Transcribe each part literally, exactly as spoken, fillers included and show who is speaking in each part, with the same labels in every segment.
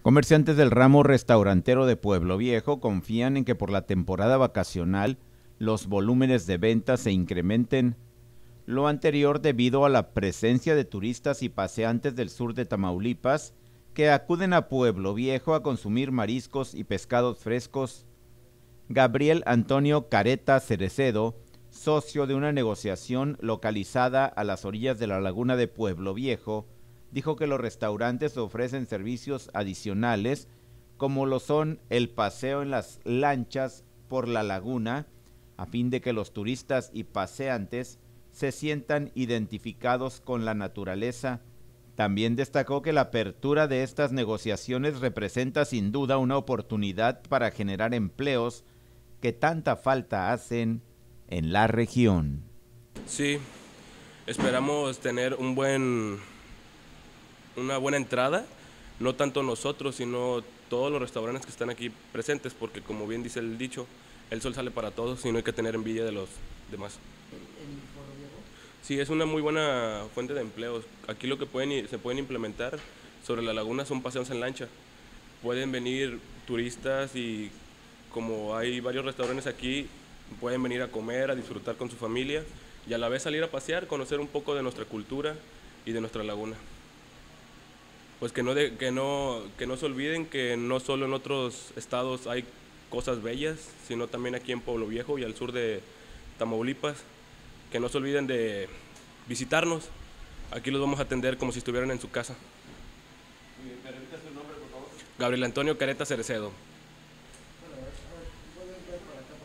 Speaker 1: Comerciantes del ramo restaurantero de Pueblo Viejo confían en que por la temporada vacacional los volúmenes de ventas se incrementen, lo anterior debido a la presencia de turistas y paseantes del sur de Tamaulipas que acuden a Pueblo Viejo a consumir mariscos y pescados frescos. Gabriel Antonio Careta Cerecedo, socio de una negociación localizada a las orillas de la laguna de Pueblo Viejo, dijo que los restaurantes ofrecen servicios adicionales como lo son el paseo en las lanchas por la laguna, a fin de que los turistas y paseantes se sientan identificados con la naturaleza. También destacó que la apertura de estas negociaciones representa sin duda una oportunidad para generar empleos que tanta falta hacen en la región.
Speaker 2: Sí, esperamos tener un buen, una buena entrada, no tanto nosotros, sino todos los restaurantes que están aquí presentes, porque como bien dice el dicho, el sol sale para todos y no hay que tener envidia de los demás. Sí, es una muy buena fuente de empleos. Aquí lo que pueden, se pueden implementar sobre la laguna son paseos en lancha. Pueden venir turistas y como hay varios restaurantes aquí, pueden venir a comer, a disfrutar con su familia y a la vez salir a pasear, conocer un poco de nuestra cultura y de nuestra laguna. Pues que no, de, que no, que no se olviden que no solo en otros estados hay cosas bellas, sino también aquí en Pueblo Viejo y al sur de Tamaulipas. Que no se olviden de visitarnos. Aquí los vamos a atender como si estuvieran en su casa.
Speaker 3: ¿Me repite su nombre, por favor?
Speaker 2: Gabriel Antonio Careta Cerecedo.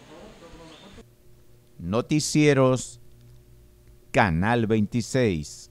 Speaker 1: Noticieros Canal veintiséis.